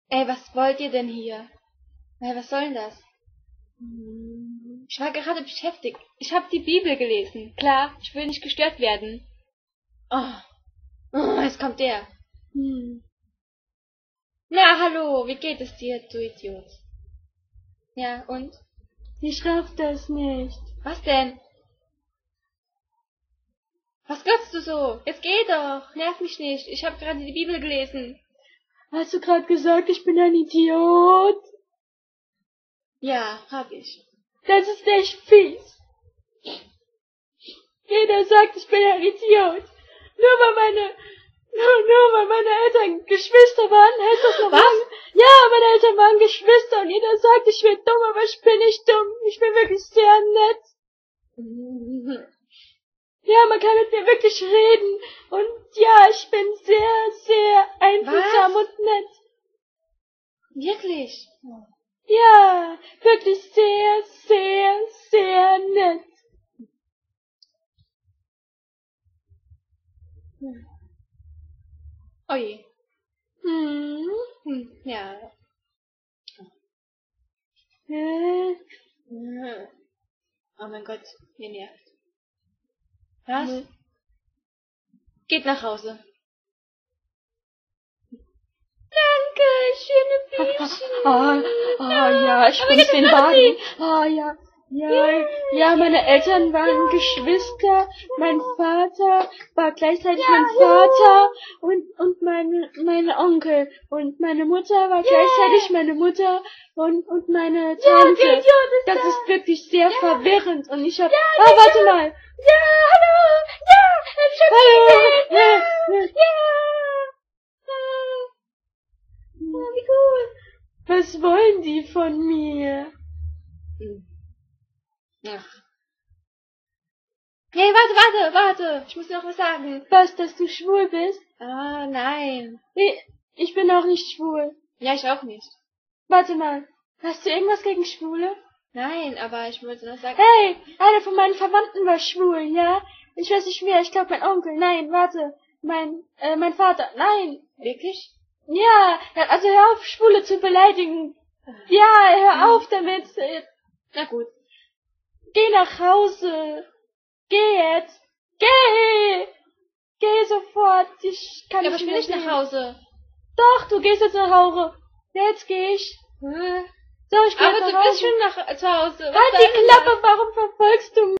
Ey, was wollt ihr denn hier? Ey, was soll denn das? Ich war gerade beschäftigt. Ich habe die Bibel gelesen. Klar, ich will nicht gestört werden. Oh, jetzt kommt der. Na, hallo, wie geht es dir, du Idiot? Ja, und? Ich raff das nicht. Was denn? Was glotzt du so? Jetzt geh doch, nerv mich nicht. Ich habe gerade die Bibel gelesen. Hast du gerade gesagt, ich bin ein Idiot? Ja, hab ich. Das ist echt fies. Jeder sagt, ich bin ein Idiot. Nur weil meine Eltern Geschwister waren, heißt das noch Was? lange. Ja, meine Eltern waren Geschwister und jeder sagt, ich bin dumm, aber ich bin nicht dumm. Ich bin wirklich sehr nett. Ja, man kann mit mir wirklich reden. Und ja, ich bin sehr, sehr einfühlsam und nett. Wirklich? Ja, wirklich sehr, sehr, sehr nett. Oje. Ja. Oh mein Gott, mir nervt. Was? Geht nach Hause. Danke, schöne Blümchen. Ja, ich bin den Wagen. Ja, meine Eltern waren Geschwister. Mein Vater war gleichzeitig mein Vater und mein Onkel. Und meine Mutter war gleichzeitig meine Mutter und meine Tante. der Idiot ist Das da. ist wirklich sehr verwirrend und ich hab... warte mal. Ja, hallo. Ja, Hallo. wie cool. Was wollen die von mir? Ach. Hey, warte. Ich muss dir noch was sagen. Was, dass du schwul bist? Ah, nein. Ich bin auch nicht schwul. Ja, ich auch nicht. Warte mal, hast du irgendwas gegen Schwule? Nein, aber ich wollte noch sagen. Hey, einer von meinen Verwandten war schwul, ja? Ich weiß nicht wer, ich glaube mein Onkel. Nein, warte, mein Vater. Nein. Wirklich? Ja, also hör auf, Schwule zu beleidigen. Ja, hör auf damit. Na gut. Geh nach Hause. Geh jetzt. Geh sofort. Ich kann Ja, aber ich will nicht mehr nach sehen. Hause. Doch, du gehst jetzt nach Hause. Jetzt geh ich. So, ich geh Aber jetzt du nach bist Hause. schon zu Hause. Was Halt soll die denn Klappe, warum verfolgst du mich?